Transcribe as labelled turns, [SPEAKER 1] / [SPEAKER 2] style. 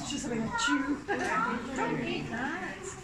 [SPEAKER 1] It's just having a chew.
[SPEAKER 2] Don't eat that.